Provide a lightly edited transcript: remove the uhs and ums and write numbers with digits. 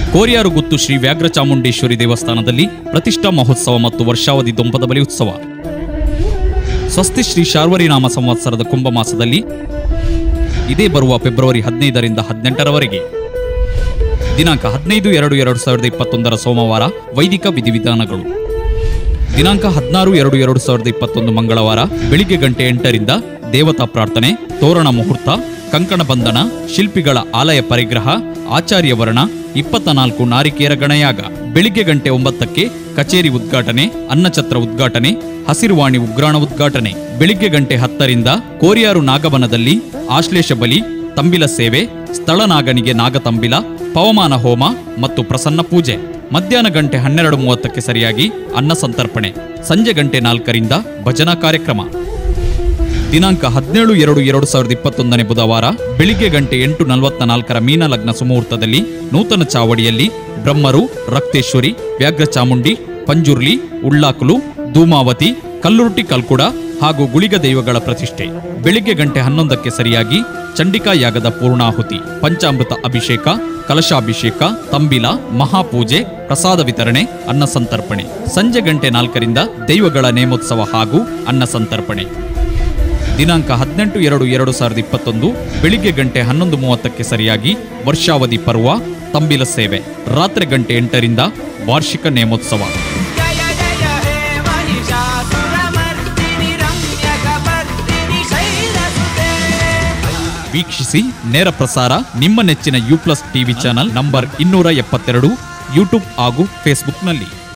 ಕೋರ್ಯಾರುಗುತ್ತು ಶ್ರೀ ವ್ಯಾಘ್ರ ಚಾಮುಂಡೇಶ್ವರಿ ದೇವಸ್ಥಾನದಲ್ಲಿ ಪ್ರತಿಷ್ಠಾ ಮಹೋತ್ಸವ ಮತ್ತು ವರ್ಷಾವಧಿ ದೊಂಪದಬಲಿ ಉತ್ಸವ. ಸ್ವಸ್ತಿ ಶ್ರೀ ಶಾರ್ವರಿನಾಮ ಸಂವತ್ಸರದ ಕುಂಭಮಾಸದಲ್ಲಿ ಇದೇ ಬರುವ ಫೆಬ್ರವರಿ 15ರಿಂದ 18ರವರೆಗೆ ದಿನಾಂಕ 15/2/2021 ಸೋಮವಾರ ವೈದಿಕ ವಿಧಿವಿಧಾನಗಳು. ದಿನಾಂಕ 16/2/2021 ಮಂಗಳವಾರ ಬೆಳಿಗ್ಗೆ ಗಂಟೆ 8ರಿಂದ ದೇವತಾ ಪ್ರಾರ್ಥನೆ, ತೋರಣ ಮುಹೂರ್ತ, ಕಂಕಣ ಬಂಧನ, ಶಿಲ್ಪಿಗಳ ಆಲಯ ಪರಿಗ್ರಹ, ಆಚಾರ್ಯ ವರ್ಣ, 24 ನಾರಿಕೇರ ಗಣಯಾಗ. ಬೆಳಿಗ್ಗೆ ಗಂಟೆ 9ಕ್ಕೆ ಕಚೇರಿ ಉದ್ಘಾಟನೆ, ಅನ್ನಛತ್ರ ಉದ್ಘಾಟನೆ, ಹಸಿರುವಾಣಿ ಉಗ್ರಾಣ ಉದ್ಘಾಟನೆ. ಬೆಳಿಗ್ಗೆ ಗಂಟೆ 10ರಿಂದ ಕೋರ್ಯಾರು ನಾಗವನದಲ್ಲಿ ಆಶ್ಲೇಷ ಬಲಿ, ತಂಬಿಲ ಸೇವೆ, ಸ್ಥಳನಾಗನಿಗೆ ನಾಗತಂಬಿಲ, ಪವಮಾನ ಹೋಮ ಮತ್ತು ಪ್ರಸನ್ನ ಪೂಜೆ. ಮಧ್ಯಾಹ್ನ ಗಂಟೆ 12:30ಕ್ಕೆ ಸರಿಯಾಗಿ ಅನ್ನ ಸಂತರ್ಪಣೆ. ಸಂಜೆ ಗಂಟೆ 4ರಿಂದ ಭಜನಾ ಕಾರ್ಯಕ್ರಮ. ದಿನಾಂಕ 17/2/2021 ಬುಧವಾರ ಬೆಳಿಗ್ಗೆ ಗಂಟೆ 8:44 ಮೀನ ಲಗ್ನ ಸುಮುಹೂರ್ತದಲ್ಲಿ ನೂತನ ಚಾವಡಿಯಲ್ಲಿ ಬ್ರಹ್ಮರು, ರಕ್ತೇಶ್ವರಿ, ವ್ಯಾಘ್ರ ಚಾಮುಂಡಿ, ಪಂಜುರ್ಲಿ, ಉಳ್ಳಾಕುಲು, ಧೂಮಾವತಿ, ಕಲ್ಲುರುಟಿ ಕಲ್ಕುಡ ಹಾಗೂ ಗುಳಿಗ ದೈವಗಳ ಪ್ರತಿಷ್ಠೆ. ಬೆಳಿಗ್ಗೆ ಗಂಟೆ 11ಕ್ಕೆ ಸರಿಯಾಗಿ ಚಂಡಿಕಾ ಯಾಗದ ಪೂರ್ಣಾಹುತಿ, ಪಂಚಾಮೃತ ಅಭಿಷೇಕ, ಕಲಶಾಭಿಷೇಕ, ತಂಬಿಲ, ಮಹಾಪೂಜೆ, ಪ್ರಸಾದ ವಿತರಣೆ, ಅನ್ನ ಸಂತರ್ಪಣೆ. ಸಂಜೆ ಗಂಟೆ 4ರಿಂದ ದೈವಗಳ ನೇಮೋತ್ಸವ ಹಾಗೂ ಅನ್ನ ಸಂತರ್ಪಣೆ. ದಿನಾಂಕ 18/2/2021 ಬೆಳಿಗ್ಗೆ ಗಂಟೆ 11:30ಕ್ಕೆ ಸರಿಯಾಗಿ ವರ್ಷಾವಧಿ ಪರ್ವ, ತಂಬಿಲ ಸೇವೆ. ರಾತ್ರಿ ಗಂಟೆ 8ರಿಂದ ವಾರ್ಷಿಕ ನೇಮೋತ್ಸವ. ವೀಕ್ಷಿಸಿ ನೇರ ಪ್ರಸಾರ ನಿಮ್ಮ ನೆಚ್ಚಿನ ಯು+ ಟಿವಿ ಚಾನಲ್ ನಂಬರ್ 272 ಯೂಟ್ಯೂಬ್ ಹಾಗೂ ಫೇಸ್ಬುಕ್ನಲ್ಲಿ.